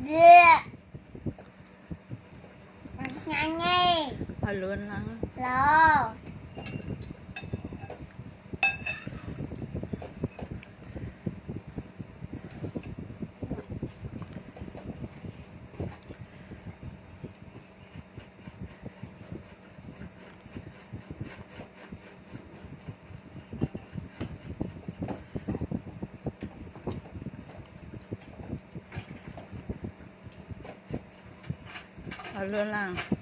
Yeah. Nhanh đi. Phải luôn là Lo. phải luôn là